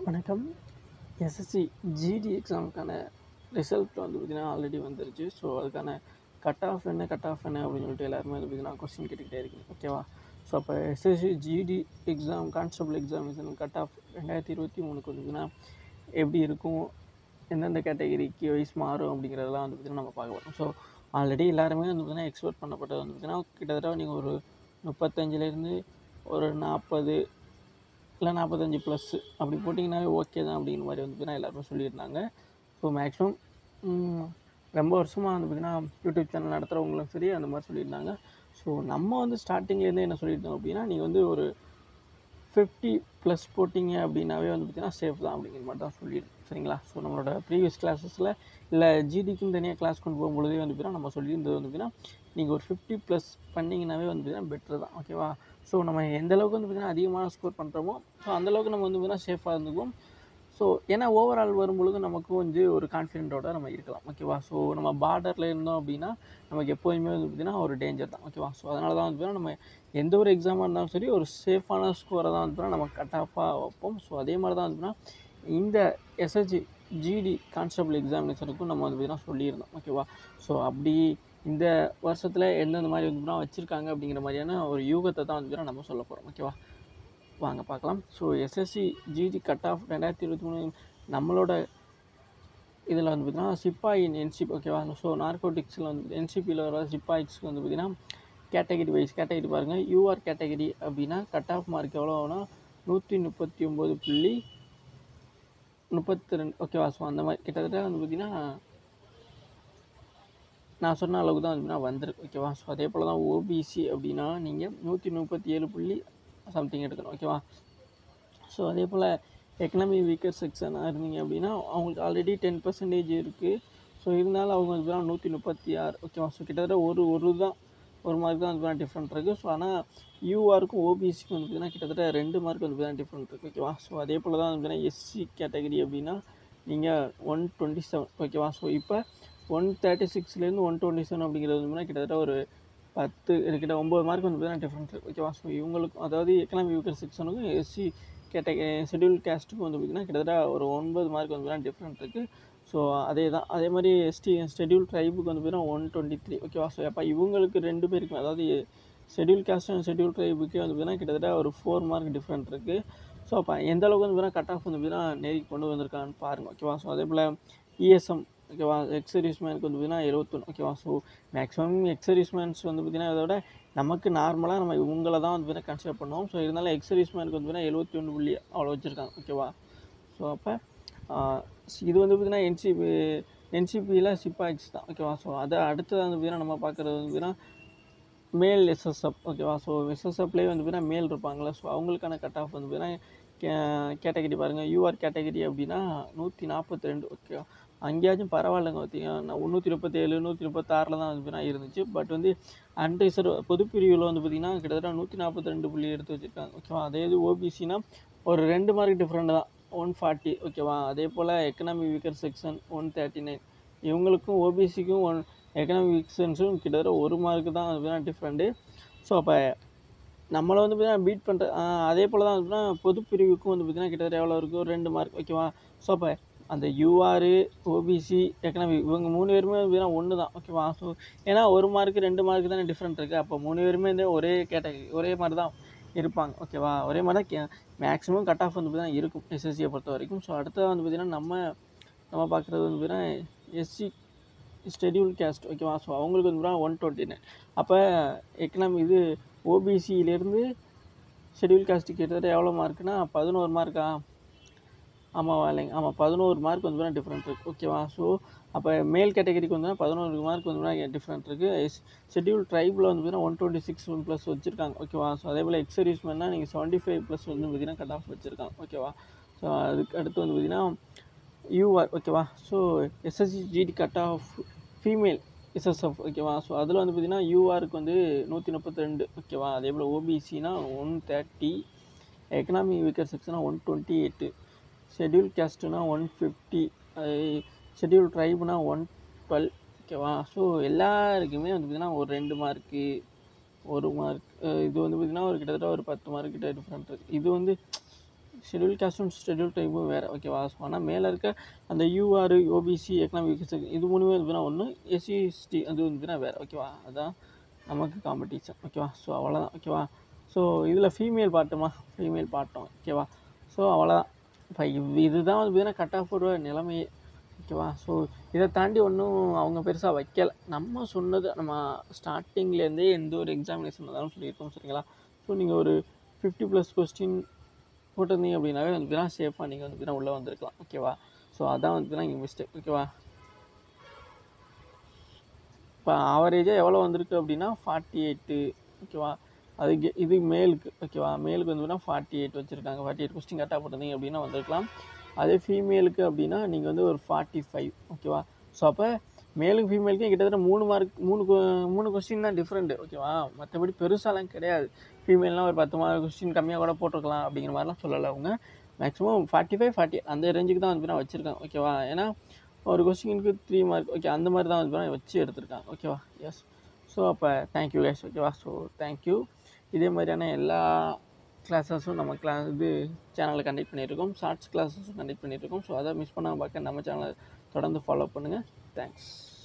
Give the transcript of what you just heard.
வணக்கம். SSC GD எக்ஸாமுக்கான result வந்து பார்த்திங்கன்னா ஆல்ரெடி வந்துருச்சு. ஸோ அதுக்கான கட் ஆஃப் என்ன அப்படின்னு சொல்லிட்டு எல்லாருமே வந்து பார்த்திங்கன்னா கொஸ்டின் கேட்டுக்கிட்டே இருக்கீங்க. ஓகேவா? ஸோ அப்போ SSC GD exam constable examination cut off 2023க்கு வந்து பார்த்திங்கன்னா எப்படி இருக்கும், எந்தெந்த கேட்டகரிக்கு வைஸ் மாறும் அப்படிங்கிறதெல்லாம் வந்து பார்த்திங்கன்னா நம்ம பார்க்க போகிறோம். ஸோ ஆல்ரெடி எல்லாருமே வந்து பார்த்திங்கன்னா எக்ஸ்பெக்ட் பண்ணப்பட்டது வந்து பார்த்திங்கன்னா கிட்டத்தட்ட நீங்கள் ஒரு 35லேருந்து ஒரு 40 இல்லை 45 ப்ளஸ் அப்படி போட்டிங்கனாவே ஓகே தான் அப்படிங்கிற மாதிரி வந்து பார்த்தீங்கன்னா எல்லாருமே சொல்லியிருந்தாங்க. ஸோ மேக்ஸிமம் ரொம்ப வருஷமாக வந்து பார்த்திங்கன்னா யூடியூப் சேனல் நடத்துகிறவங்களும் சரி அந்த மாதிரி சொல்லியிருந்தாங்க. ஸோ நம்ம வந்து ஸ்டார்டிங்லேருந்தே என்ன சொல்லியிருந்தோம் அப்படின்னா, நீங்கள் வந்து ஒரு 50 ப்ளஸ் போட்டிங்க அப்படின்னாவே வந்து பார்த்திங்கன்னா சேஃப் தான் அப்படிங்கிற மாதிரி தான் சொல்லியிருந்தோம். சரிங்களா? ஸோ நம்மளோட ப்ரீவியஸ் கிளாஸஸில் இல்லை ஜிடிக்குன்னு தனியாக கிளாஸ் கொண்டு போகும்பொழுதே வந்து பார்த்திங்கன்னா நம்ம சொல்லியிருந்தது வந்து பார்த்திங்கன்னா நீங்கள் ஒரு 50 ப்ளஸ் பண்ணிங்கனாவே வந்து பார்த்திங்கன்னா பெட்ரு தான். ஓகேவா? ஸோ நம்ம எந்த அளவுக்கு வந்து பார்த்திங்கன்னா அதிகமாக ஸ்கோர் பண்ணுறோமோ ஸோ அந்தளவுக்கு நம்ம வந்து பார்த்திங்கன்னா சேஃபாக இருந்துக்குவோம். ஸோ ஏன்னா ஓவரால் வரும்பொழுது நமக்கு வந்து ஒரு கான்ஃபிடென்ட்டோட நம்ம இருக்கலாம். ஓகேவா? ஸோ நம்ம பார்டரில் இருந்தோம் அப்படின்னா நமக்கு எப்போதுமே வந்து பார்த்திங்கன்னா ஒரு டேஞ்சர் தான். ஓகேவா? ஸோ அதனால தான் வந்து நம்ம எந்த ஒரு எக்ஸாமாக இருந்தாலும் சரி ஒரு சேஃபான ஸ்கோரை தான் வந்து நம்ம கட் ஆஃபாக வைப்போம். ஸோ அதே மாதிரி தான் வந்து இந்த எஸ்எஸ்சி ஜிடி கான்ஸ்டபிள் எக்ஸாமினேஷனுக்கும் நம்ம வந்து பார்த்திங்கன்னா சொல்லியிருந்தோம். ஓகேவா? ஸோ அப்படி இந்த வருஷத்தில் எந்தெந்த மாதிரி வந்து வச்சுருக்காங்க அப்படிங்கிற மாதிரியான ஒரு யூகத்தை தான் வந்து நம்ம சொல்ல போகிறோம். ஓகேவா? வாங்க பார்க்கலாம். So SSC GD cut off 2023 நம்மளோட இதில் வந்து பார்த்திங்கன்னா சிப்பாய் என்சிபி. ஓகேவா? ஸோ நார்கோட்டிக்ஸில் வந்து என்சிபியில் வர சிப்பாய்ஸ்க்கு வந்து பார்த்திங்கன்னா கேட்டகரி வைஸ் கேட்டகரி பாருங்கள். யூஆர் கேட்டகரி அப்படின்னா கட் ஆஃப் மார்க் எவ்வளோ ஆகுனா 139.32. ஓகேவா? ஸோ அந்த மாதிரி கிட்டத்தட்ட வந்து பார்த்திங்கன்னா நான் சொன்ன அளவுக்கு தான் வந்து வந்திருக்கு. ஓகேவா? ஸோ அதே போல் தான் ஓபிசி அப்படின்னா நீங்கள் 137 சம்திங் எடுக்கணும். ஓகேவா? ஸோ அதே போல் எக்கனாமி வீக்கர் செக்ஷனாக இருந்தீங்க அப்படின்னா அவங்களுக்கு ஆல்ரெடி 10% இருக்குது. ஸோ இருந்தாலும் அவங்க வந்து 136. ஓகேவா? ஸோ கிட்டத்தட்ட ஒரு மார்க் தான் வந்து டிஃப்ரெண்ட் இருக்குது. ஸோ ஆனால் யூஆருக்கும் ஓபிசிக்கும் வந்து பார்த்திங்கன்னா கிட்டத்தட்ட 2 மார்க் வந்து பார்த்திங்கன்னா டிஃப்ரெண்ட் இருக்குது. ஓகேவா? ஸோ அதே போல் தான் வந்து எஸ்சி கேட்டகரி அப்படின்னா நீங்கள் 127. ஓகேவா? ஸோ இப்போ 136லேருந்து 127 அப்படிங்கிறது வந்து கிட்டத்தட்ட ஒரு 9 மார்க் வந்து பார்த்திங்கன்னா டிஃப்ரெண்ட் இருக்குது. ஓகேவா? ஸோ இவங்களுக்கும் அதாவது எக்கனாமி வீக்கர் செக்ஷனுக்கும் எஸ்சி ஷெட்யூல் கேஸ்ட்டுக்கும் வந்து பார்த்திங்கன்னா கிட்டத்தட்ட ஒரு 9 மார்க் வந்து பார்த்திங்கன்னா டிஃப்ரெண்ட் இருக்குது. ஸோ அதே மாதிரி ஷெட்யூல் ட்ரைபுக்கு வந்து பார்த்திங்கன்னா 123. ஓகேவா? ஸோ அப்போ இவங்களுக்கு 2 பேருக்குமே அதாவது ஷெட்யூல் கேஸ்ட் அண்ட் ஷெட்யூல் ட்ரைபுக்கே வந்து பார்த்திங்கன்னா கிட்டத்தட்ட ஒரு 4 மார்க் டிஃப்ரெண்ட் இருக்குது. ஸோ அப்போ எந்த அளவுக்கு வந்து பார்த்திங்கன்னா கட் ஆஃப் வந்து பார்த்திங்கன்னா நெருக்கி கொண்டு வந்திருக்கான்னு பாருங்கள். ஓகேவா? ஸோ அதே போல் இஎஸ்எம். ஓகேவா? எக்ஸர்வீஸ்மேனுக்கு வந்து பார்த்திங்கன்னா 71. ஓகேவா? ஸோ மேக்ஸிமம் எக்ஸர்வீஸ்மேன்ஸ் வந்து பார்த்திங்கன்னா இதோட நமக்கு நார்மலாக நம்ம இவங்கள தான் வந்து பார்த்திங்கன்னா கன்சிடர் பண்ணுவோம். ஸோ இருந்தாலும் எக்ஸர்வீஸ்மேனுக்கு வந்து பார்த்திங்கன்னா 71 அவ்வளோ வச்சுருக்காங்க. ஓகேவா? ஸோ அப்போ இது வந்து பார்த்திங்கன்னா என்சிபியில் சிப்பாய்ஸ் தான். ஓகேவா? ஸோ அதை அடுத்தது வந்து பார்த்திங்கன்னா நம்ம பார்க்குறது வந்து பார்த்திங்கன்னா மேல் எஸ்எஸ்எஃப். ஓகேவா? ஸோ எஸ்எஸ்எஃப்லேயே வந்து பார்த்திங்கன்னா மேல் இருப்பாங்களே. ஸோ அவங்களுக்கான கட் ஆஃப் வந்து பார்த்திங்கன்னா கேட்டகரி பாருங்கள். யூஆர் கேட்டகரி அப்படின்னா 142. ஓகேவா? அங்கேயாச்சும் பரவாயில்லைங்க. பார்த்திங்கன்னா 137 136 தான் வந்து பார்த்திங்கன்னா இருந்துச்சு. பட் வந்து அன்ரிசர்வ் பொதுப்பிரிவில் வந்து பார்த்திங்கன்னா கிட்டத்தட்ட 142 எடுத்து வச்சுருக்காங்க. ஓகேவா? அதே இது ஓபிசினா ஒரு 2 மார்க் டிஃப்ரெண்ட் தான் 140. ஓகேவா? அதே போல் எக்கனாமி வீக்கர் செக்ஷன் 139. இவங்களுக்கும் ஓபிசிக்கும் எக்கனாமிக் வீக்கர்ஸும் கிட்டத்தட்ட 1 மார்க்கு தான் அது டிஃப்ரெண்ட்டு. ஸோ அப்போ நம்மளை வந்து பார்த்திங்கன்னா பீட் பண்ணுற அதே போல் தான் வந்து பொதுப்பிரிவுக்கும் வந்து பார்த்திங்கன்னா கிட்டத்தட்ட எவ்வளோ இருக்கும் 2 மார்க். ஓகேவா? ஸோ அப்போ அந்த யூஆர் ஓபிசி எக்கனாமி இவங்க 3 பேருமே பார்த்திங்கன்னா ஒன்று தான். ஓகேவா? ஸோ ஏன்னா 1 மார்க்கு 2 மார்க்கு தானே டிஃப்ரெண்ட் இருக்குது. அப்போ 3 பேருமே வந்து ஒரே கேட்டகரி ஒரே மாதிரி தான் இருப்பாங்க. ஓகேவா? ஒரே மாதிரி தான் மேக்ஸிமம் கட் ஆஃப் வந்து பார்த்திங்கன்னா இருக்கும் எஸ்எஸ்சியை பொறுத்த வரைக்கும். ஸோ அடுத்தது வந்து பார்த்திங்கன்னா நம்ம பார்க்குறது வந்து பார்த்திங்கன்னா எஸ்சி ஷெட்யூல் கேஸ்ட். ஓகேவா? ஸோ அவங்களுக்கு வந்து 129. அப்போ எக்கனாமி ஓபிசியிலேருந்து ஷெட்யூல் காஸ்ட்டுக்கு கிட்டத்தட்ட எவ்வளோ மார்க்குனா 11 மார்க்கா? ஆமாவா இல்லைங்க? ஆமாம் 11 மார்க் வந்து டிஃப்ரெண்ட் இருக்குது. ஓகேவா? ஸோ அப்போ மேல் கேட்டகரிக்கு வந்து 11 மார்க் வந்து டிஃப்ரெண்ட் இருக்குது. ஷெட்யூல் ட்ரைபில் வந்து பார்த்திங்கன்னா 126 ப்ளஸ் வச்சுருக்காங்க. ஓகேவா? ஸோ அதே போல் எக்ஸர்வீஸ்மேன்னா நீங்கள் 75 ப்ளஸ் வந்து பார்த்திங்கன்னா கட் ஆஃப் வச்சுருக்காங்க. ஓகேவா? ஸோ அதுக்கு அடுத்து வந்து பார்த்திங்கன்னா யூஆர். ஓகேவா? So SSC GD cut off female SSF. ஓகேவா? ஸோ அதில் வந்து பார்த்திங்கன்னா யூஆருக்கு வந்து 132. ஓகேவா? அதே போல் ஓபிசினா 130. எக்கனாமி வீக்கர் செக்ஷனாக 128. ஷெட்யூல் கேஸ்ட்டுனா 150. ஷெட்யூல் ட்ரைபுனா 112. ஓகேவா? ஸோ எல்லாருக்குமே வந்து பார்த்திங்கன்னா ஒரு 2 மார்க்கு 1 மார்க் இது வந்து பார்த்திங்கன்னா ஒரு கிட்டத்தட்ட ஒரு 10 மார்க் கிட்ட டிஃப்ரெண்ட் இருக்குது. இது வந்து ஷெட்யூல் காஸ்ட்டும் ஷெட்யூல் டைப்பும் வேறு ஓகேவா. ஸோ ஆனால் மேலே இருக்க அந்த யூஆர் ஓபிசி எக்கனாமிக் இது மூணுமே வந்துன்னா ஒன்று, எஸ்சி எஸ்டி அது வந்துன்னா வேறு ஓகேவா. அதுதான் நமக்கு காம்படிஷன் ஓகேவா. ஸோ அவ்வளோதான் ஓகேவா. ஸோ இதில் ஃபீமேல் பாட்டும் ஓகேவா. ஸோ அவ்வளோதான். இப்போ இதுதான் வந்து பார்த்தீங்கன்னா கட் ஆஃபோட நிலைமையே ஓகேவா. ஸோ இதை தாண்டி ஒன்றும் அவங்க பெருசாக வைக்கலை. நம்ம சொன்னது நம்ம ஸ்டார்டிங்லேருந்தே எந்த ஒரு எக்ஸாமினேஷன் இருந்தாலும் சொல்லியிருக்கோம் சரிங்களா. ஸோ நீங்கள் ஒரு 50+ கொஸ்டின் போட்டிருந்தீங்க அப்படின்னாவே வந்து பார்த்தீங்கன்னா சேஃபாக நீங்கள் வந்து பார்த்தீங்கன்னா உள்ளே வந்திருக்கலாம் ஓகேவா. ஸோ அதான் வந்து பார்த்தீங்கன்னா இங்கே மிஸ்டேக் ஓகேவா. இப்போ ஆவரேஜாக எவ்வளோ வந்திருக்கு அப்படின்னா 48 ஓகேவா. அதுக்கு இது மேலுக்கு ஓகேவா. மேலுக்கு வந்து பார்த்தீங்கன்னா 48 வச்சுருக்காங்க. 48 கொஸ்டின் கரெக்டாக போட்டிருந்தீங்க அப்படின்னா வந்திருக்கலாம். அதே ஃபீமேலுக்கு அப்படின்னா நீங்கள் வந்து ஒரு 45 ஓகேவா. ஸோ அப்போ மேலுக்கு ஃபீமேலுக்கும் கிட்டத்தட்ட 3 மார்க் 3 கொஸ்டின் தான் டிஃப்ரெண்ட்டு ஓகேவா. மற்றபடி பெருசாலாம் கிடையாது. ஃபீமேல்னால் ஒரு 10 மார்க் கொஸ்டின் கம்மியாக கூட போட்டிருக்கலாம் அப்படிங்கிற மாதிரிலாம் சொல்லலை. அவங்க மேக்ஸிமம் 45 40 அந்த ரேஞ்சுக்கு தான் வந்து வச்சுருக்காங்க ஓகேவா. ஏன்னா ஒரு கொஸ்டினுக்கு 3 மார்க் ஓகே அந்த மாதிரி தான் வந்து வச்சு எடுத்திருக்காங்க ஓகேவா. எஸ். ஸோ அப்போ தேங்க்யூ கைஸ் ஓகேவா. So thank you. இதே மாதிரியான எல்லா கிளாஸஸும் நம்ம இது சேனலில் கண்டக்ட் பண்ணியிருக்கோம். ஷார்ட்ஸ் கிளாஸஸும் கண்டக்ட் பண்ணியிருக்கோம். ஸோ அதை மிஸ் பண்ணாமல் பார்க்க நம்ம சேனலை தொடர்ந்து ஃபாலோ பண்ணுங்கள். தேங்க்ஸ்.